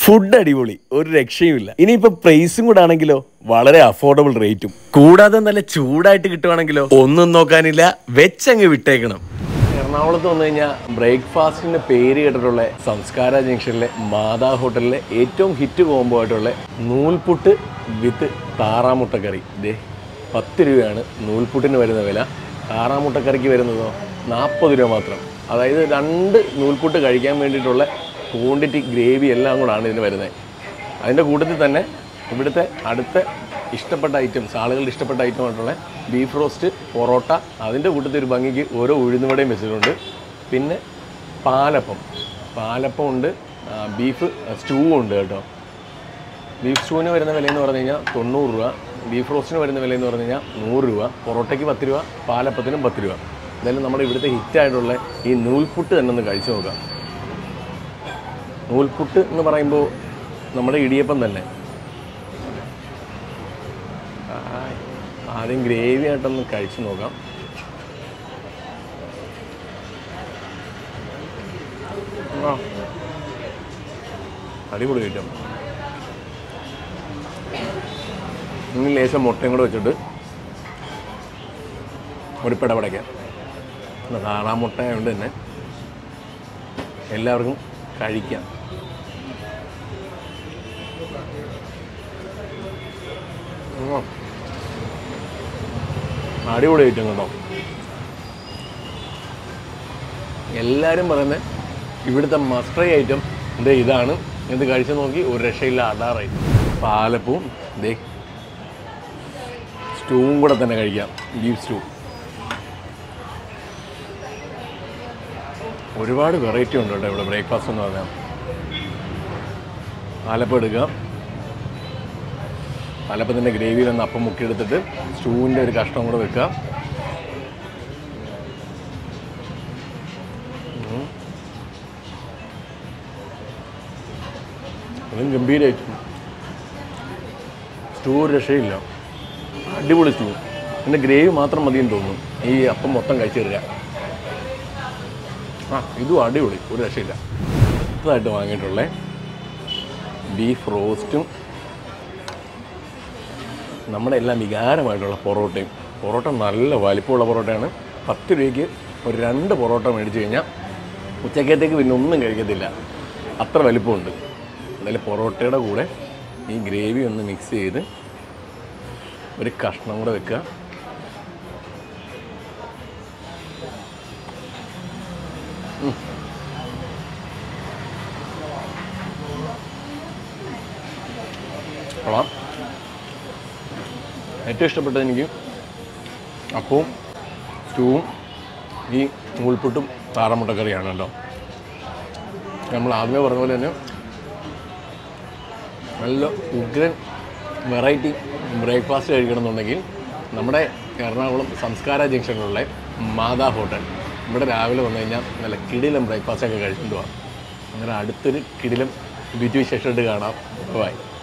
Food അടിപൊളി, ഒരു രക്ഷയുമില്ല. ഇനിയിപ്പോ പ്രൈസും കൂടെ ആണെങ്കിലോ വളരെ അഫോർഡബിൾ റേറ്റും, കൂടാതെ നല്ല ചൂടായിട്ട് കിട്ടുവാണെങ്കിലോ ഒന്നും നോക്കാനില്ല, വെച്ചങ്ങ് വിട്ടേക്കണം. എറണാകുളത്ത് വന്നു കഴിഞ്ഞാൽ ബ്രേക്ക്ഫാസ്റ്റിന്റെ പേര് കേട്ടിട്ടുള്ള സംസ്കാര ജംഗ്ഷനിലെ മാതാ ഹോട്ടലിലെ ഏറ്റവും ഹിറ്റ് കോംബോ ആയിട്ടുള്ള നൂൽപുട്ട് വിത്ത് താറാമുട്ടക്കറി. ഇതേ 10 രൂപയാണ് നൂൽപുട്ടിന് വരുന്ന വില. താറാമുട്ടക്കറിക്ക് വരുന്നതോ 40 രൂപ മാത്രം. അതായത് 2 നൂൽപുട്ട് കഴിക്കാൻ വേണ്ടിയിട്ടുള്ള ക്വാണ്ടിറ്റി ഗ്രേവി എല്ലാം കൂടാണ് ഇതിന് വരുന്നത്. അതിൻ്റെ കൂട്ടത്തിൽ തന്നെ ഇവിടുത്തെ അടുത്ത ഇഷ്ടപ്പെട്ട ഐറ്റംസ്, ആളുകളുടെ ഇഷ്ടപ്പെട്ട ഐറ്റമായിട്ടുള്ള ബീഫ് റോസ്റ്റ്, പൊറോട്ട, അതിൻ്റെ കൂട്ടത്തിൽ ഒരു ഭംഗിക്ക് ഓരോ ഉഴുന്നുവടയും വെച്ചിട്ടുണ്ട്. പിന്നെ പാലപ്പം ഉണ്ട്, ബീഫ് സ്റ്റൂ ഉണ്ട് കേട്ടോ. ബീഫ് സ്റ്റൂവിന് വരുന്ന വിലയെന്ന് പറഞ്ഞു കഴിഞ്ഞാൽ 90 രൂപ, ബീഫ് റോസ്റ്റിന് വരുന്ന വിലയെന്ന് പറഞ്ഞു കഴിഞ്ഞാൽ 100 രൂപ, പൊറോട്ടയ്ക്ക് 10 രൂപ, പാലപ്പത്തിനും 10 രൂപ. എന്തായാലും നമ്മുടെ ഇവിടുത്തെ ഹിറ്റായിട്ടുള്ള ഈ നൂൽപുട്ട് തന്നെ ഒന്ന് കഴിച്ചു നോക്കാം. നൂൽപുട്ട് എന്ന് പറയുമ്പോൾ നമ്മുടെ ഇടിയപ്പം തന്നെ. ആദ്യം ഗ്രേവി ആയിട്ടൊന്ന് കഴിച്ചു നോക്കാം. അടിപൊളി ഐറ്റം. ഇനി ലേശം മുട്ടയും കൂടെ വെച്ചിട്ട് ഒരു പിടപടയ്ക്കാം. താറാമുട്ട ആയതുകൊണ്ട് തന്നെ എല്ലാവർക്കും കഴിക്കാം. അടിപൊളി ഐറ്റം കേട്ടോ. എല്ലാവരും പറയുന്നത് ഇവിടുത്തെ മസ്റ്റ് ഐറ്റം ഇതാണ്. ഇത് കഴിച്ചു നോക്കി ഒരു രക്ഷയില്ല, അടാറായി. പാലപ്പവും ദേ സ്റ്റൂവും കൂടെ തന്നെ കഴിക്കാം, ബീഫ് സ്റ്റൂ. ഒരുപാട് വെറൈറ്റി ഉണ്ട് കേട്ടോ ഇവിടെ ബ്രേക്ക്ഫാസ്റ്റ് എന്ന് പറഞ്ഞാൽ. പാലപ്പം എടുക്കാം, പാലപ്പത്തിൻ്റെ ഗ്രേവിയിൽ ഒന്ന് അപ്പം മുക്കിയെടുത്തിട്ട് സ്റ്റൂവിൻ്റെ ഒരു കഷ്ണം കൂടെ വെക്കുക. അതും ഗംഭീരമായിട്ട് സ്റ്റൂ ഒരു രക്ഷയില്ല, അടിപൊളി സ്റ്റൂ. പിന്നെ ഗ്രേവി മാത്രം മതിയെന്ന് തോന്നുന്നു ഈ അപ്പം മൊത്തം കഴിച്ചു തരിക. ഇതും അടിപൊളി, ഒരു രക്ഷയില്ല. അടുത്തതായിട്ട് വാങ്ങിയിട്ടുള്ള ബീഫ് റോസ്റ്റും നമ്മുടെ എല്ലാം വികാരമായിട്ടുള്ള പൊറോട്ടയും. പൊറോട്ട നല്ല വലിപ്പമുള്ള പൊറോട്ടയാണ്. 10 രൂപയ്ക്ക് ഒരു 2 പൊറോട്ട മേടിച്ച് കഴിഞ്ഞാൽ ഉച്ചക്കത്തേക്ക് പിന്നെ ഒന്നും കഴിക്കത്തില്ല, അത്ര വലിപ്പമുണ്ട്. എന്തായാലും പൊറോട്ടയുടെ കൂടെ ഈ ഗ്രേവി ഒന്ന് മിക്സ് ചെയ്ത് ഒരു കഷ്ണം കൂടെ വെക്കുക. കൊള്ളാം. ഏറ്റവും ഇഷ്ടപ്പെട്ടത് എനിക്ക് അപ്പവും സ്റ്റൂവും ഈ നൂൽപുട്ടും താറാമുട്ടക്കറിയാണ് കേട്ടോ. നമ്മൾ ആദ്യമേ പറഞ്ഞ പോലെ തന്നെ നല്ല ഉഗ്രൻ വെറൈറ്റി ബ്രേക്ക്ഫാസ്റ്റ് കഴിക്കണമെന്നുണ്ടെങ്കിൽ നമ്മുടെ എറണാകുളം സംസ്കാര ജംഗ്ഷനിലുള്ള മാതാ ഹോട്ടൽ, ഇവിടെ രാവിലെ വന്നു കഴിഞ്ഞാൽ നല്ല കിടിലം ബ്രേക്ക്ഫാസ്റ്റൊക്കെ കഴിച്ചിട്ട് പോകാം. അങ്ങനെ അടുത്തൊരു കിടിലം ബിജു വിശേഷമായിട്ട് കാണാം. ബൈ.